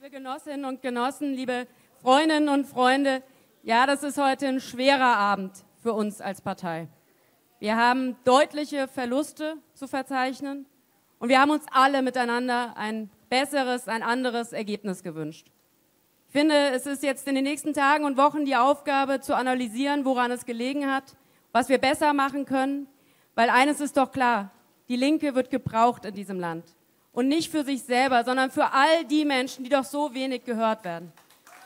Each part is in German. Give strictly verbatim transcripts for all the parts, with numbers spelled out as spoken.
Liebe Genossinnen und Genossen, liebe Freundinnen und Freunde, ja, das ist heute ein schwerer Abend für uns als Partei. Wir haben deutliche Verluste zu verzeichnen und wir haben uns alle miteinander ein besseres, ein anderes Ergebnis gewünscht. Ich finde, es ist jetzt in den nächsten Tagen und Wochen die Aufgabe zu analysieren, woran es gelegen hat, was wir besser machen können, weil eines ist doch klar, die Linke wird gebraucht in diesem Land. Und nicht für sich selber, sondern für all die Menschen, die doch so wenig gehört werden.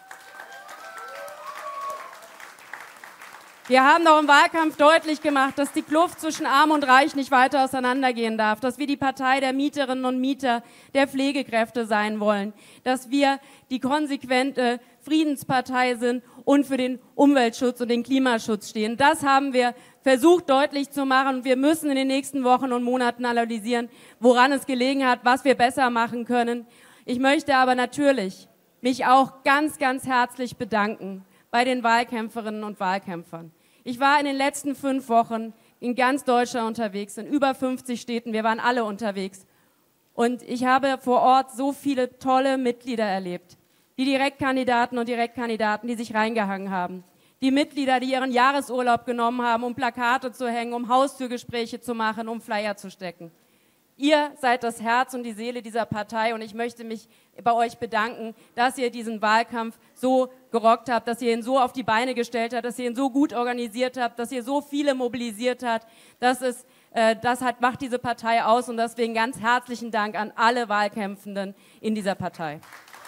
Wir haben doch im Wahlkampf deutlich gemacht, dass die Kluft zwischen Arm und Reich nicht weiter auseinandergehen darf, dass wir die Partei der Mieterinnen und Mieter, der Pflegekräfte sein wollen, dass wir die konsequente Friedenspartei sind und für den Umweltschutz und den Klimaschutz stehen. Das haben wir versucht deutlich zu machen und wir müssen in den nächsten Wochen und Monaten analysieren, woran es gelegen hat, was wir besser machen können. Ich möchte aber natürlich mich auch ganz, ganz herzlich bedanken bei den Wahlkämpferinnen und Wahlkämpfern. Ich war in den letzten fünf Wochen in ganz Deutschland unterwegs, in über fünfzig Städten, wir waren alle unterwegs. Und ich habe vor Ort so viele tolle Mitglieder erlebt, die Direktkandidaten und Direktkandidaten, die sich reingehangen haben. Die Mitglieder, die ihren Jahresurlaub genommen haben, um Plakate zu hängen, um Haustürgespräche zu machen, um Flyer zu stecken. Ihr seid das Herz und die Seele dieser Partei und ich möchte mich bei euch bedanken, dass ihr diesen Wahlkampf so gerockt habt, dass ihr ihn so auf die Beine gestellt habt, dass ihr ihn so gut organisiert habt, dass ihr so viele mobilisiert habt. Das ist, äh, das hat, macht diese Partei aus und deswegen ganz herzlichen Dank an alle Wahlkämpfenden in dieser Partei.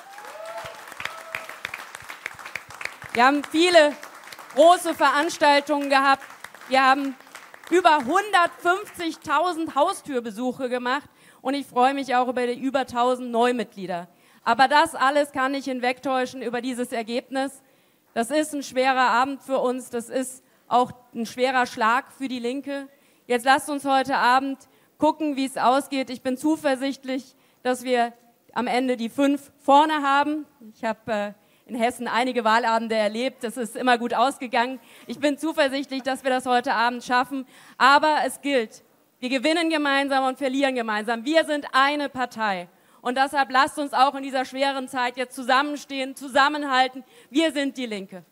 Wir haben viele große Veranstaltungen gehabt. Wir haben über hundertfünfzigtausend Haustürbesuche gemacht und ich freue mich auch über die über tausend Neumitglieder. Aber das alles kann nicht hinwegtäuschen über dieses Ergebnis. Das ist ein schwerer Abend für uns, das ist auch ein schwerer Schlag für die Linke. Jetzt lasst uns heute Abend gucken, wie es ausgeht. Ich bin zuversichtlich, dass wir am Ende die fünf vorne haben. Ich habe äh, in Hessen einige Wahlabende erlebt, das ist immer gut ausgegangen. Ich bin zuversichtlich, dass wir das heute Abend schaffen, aber es gilt, wir gewinnen gemeinsam und verlieren gemeinsam. Wir sind eine Partei und deshalb lasst uns auch in dieser schweren Zeit jetzt zusammenstehen, zusammenhalten. Wir sind die Linke.